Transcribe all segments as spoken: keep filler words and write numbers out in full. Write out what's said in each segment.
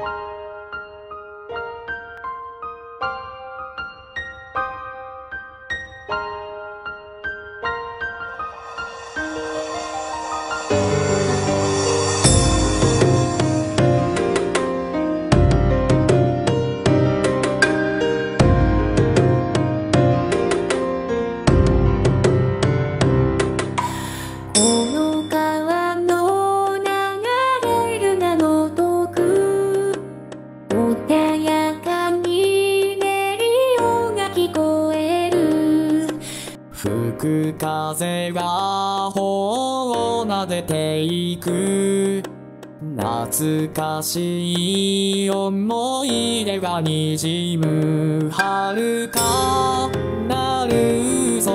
吹く風が頬を撫でていく懐かしい思い出がにじむ遥かなる空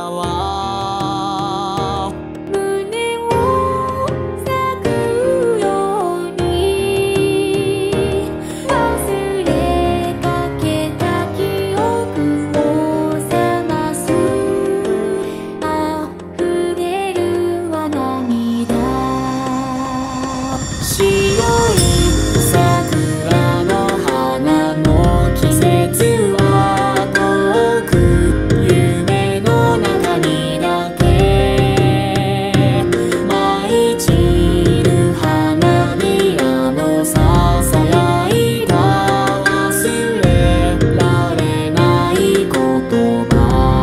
は胸を咲くように忘れかけた記憶を覚ます溢れるは涙白い桜の花の季節は遠く夢の中にだけ舞い散る花びらのささやいた忘れられない言葉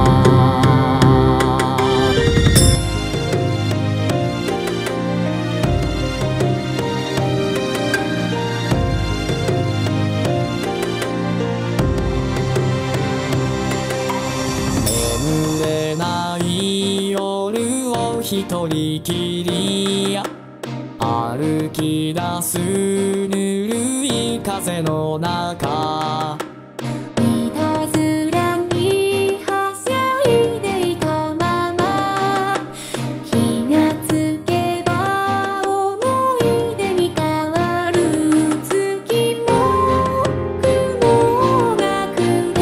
眠れない夜を一人きり歩き出すぬるい風の中いたずらにはしゃいでいたまま気がつけば思い出に変わる月も雲がくれ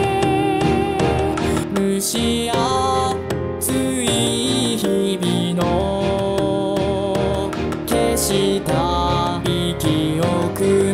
蒸し暑い日々の消した記憶